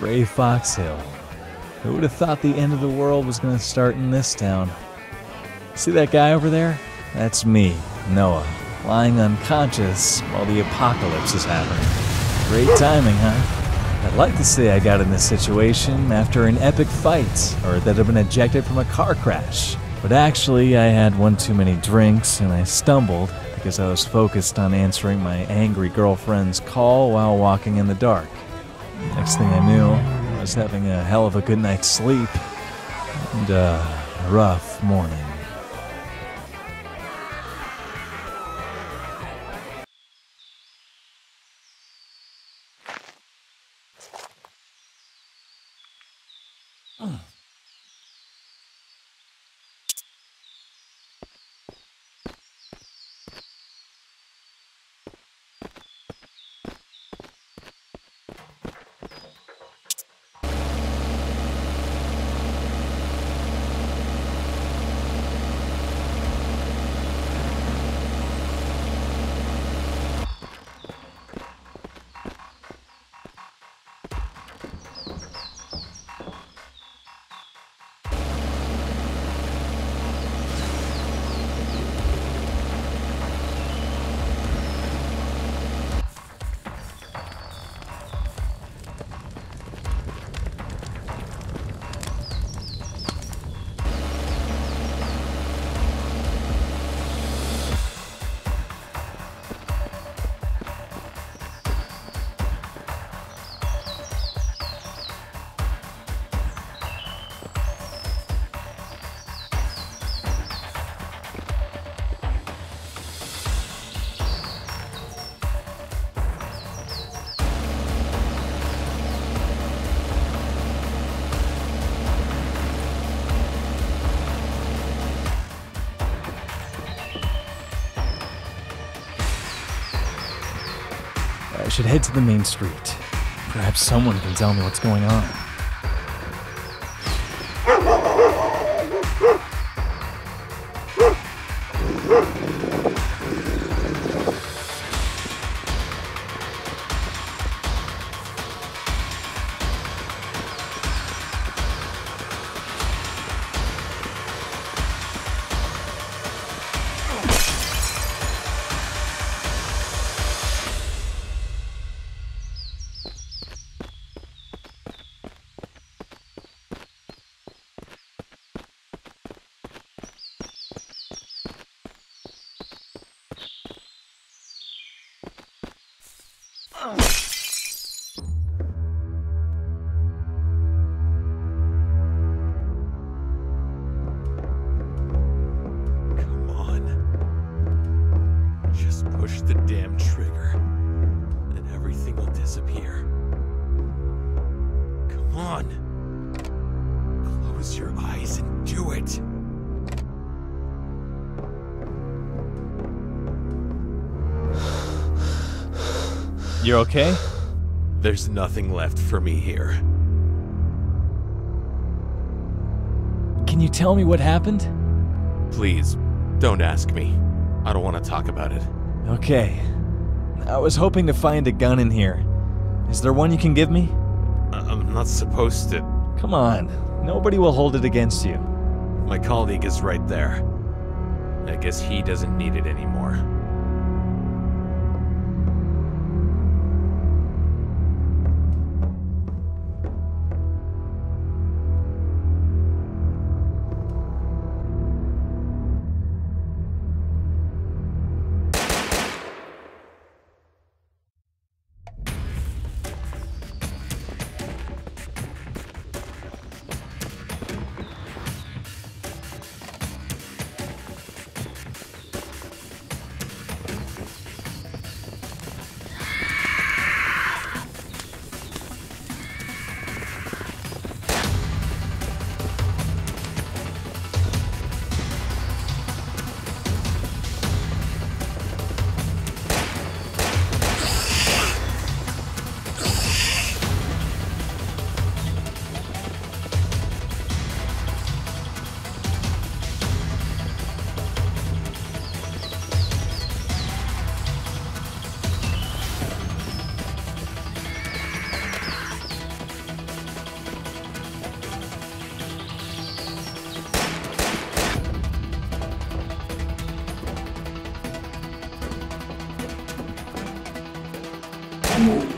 Gray Fox Hill. Who would have thought the end of the world was going to start in this town? See that guy over there? That's me, Noah, lying unconscious while the apocalypse is happening. Great timing, huh? I'd like to say I got in this situation after an epic fight, or that I'd been ejected from a car crash. But actually, I had one too many drinks and I stumbled because I was focused on answering my angry girlfriend's call while walking in the dark. Next thing I knew, I was having a hell of a good night's sleep and a rough morning. I should head to the main street. Perhaps someone can tell me what's going on. Push the damn trigger, and everything will disappear. Come on. Close your eyes and do it. You're okay? There's nothing left for me here. Can you tell me what happened? Please, don't ask me. I don't want to talk about it. Okay. I was hoping to find a gun in here. Is there one you can give me? I'm not supposed to. Come on. Nobody will hold it against you. My colleague is right there. I guess he doesn't need it anymore. move.